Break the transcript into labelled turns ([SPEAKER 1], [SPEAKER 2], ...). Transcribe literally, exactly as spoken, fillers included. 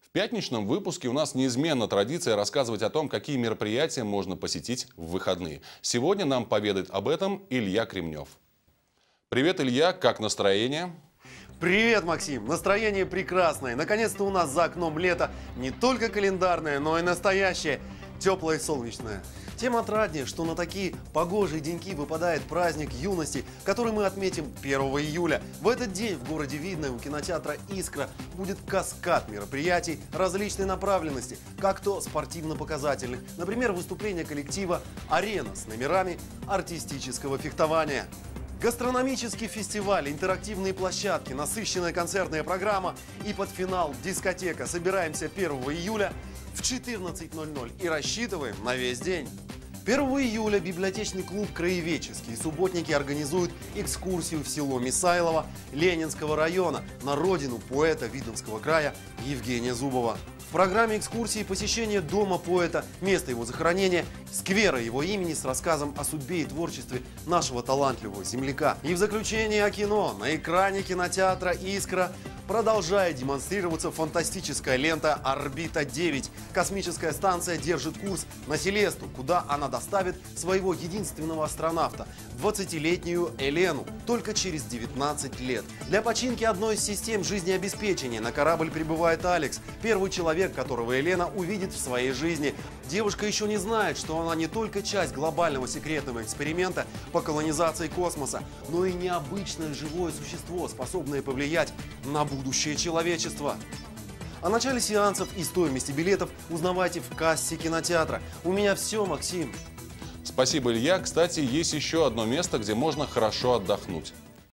[SPEAKER 1] В пятничном выпуске у нас неизменна традиция рассказывать о том, какие мероприятия можно посетить в выходные. Сегодня нам поведает об этом Илья Кремнев. Привет, Илья, как настроение?
[SPEAKER 2] Привет, Максим! Настроение прекрасное. Наконец-то у нас за окном лето. Не только календарное, но и настоящее. Теплое и солнечное. Тем отраднее, что на такие погожие деньки выпадает праздник юности, который мы отметим первого июля. В этот день в городе Видное у кинотеатра «Искра» будет каскад мероприятий различной направленности, как то спортивно-показательных, например, выступление коллектива «Арена» с номерами артистического фехтования. Гастрономический фестиваль, интерактивные площадки, насыщенная концертная программа и под финал дискотека. Собираемся первого июля в четырнадцать ноль ноль и рассчитываем на весь день. первого июля библиотечный клуб «Краеведческий» и субботники организуют экскурсию в село Мисайлово Ленинского района на родину поэта Видновского края Евгения Зубова. В программе экскурсии посещение дома поэта, место его захоронения, сквера его имени с рассказом о судьбе и творчестве нашего талантливого земляка. И в заключение о кино. На экране кинотеатра «Искра» продолжает демонстрироваться фантастическая лента «Орбита девять». Космическая станция держит курс на Селесту, куда она доставит своего единственного астронавта, двадцатилетнюю Елену, только через девятнадцать лет. Для починки одной из систем жизнеобеспечения на корабль прибывает Алекс, первый человек, которого Елена увидит в своей жизни. Девушка еще не знает, что она не только часть глобального секретного эксперимента по колонизации космоса, но и необычное живое существо, способное повлиять на будущее человечества. О начале сеансов и стоимости билетов узнавайте в кассе кинотеатра. У меня все, Максим.
[SPEAKER 1] Спасибо, Илья. Кстати, есть еще одно место, где можно хорошо отдохнуть.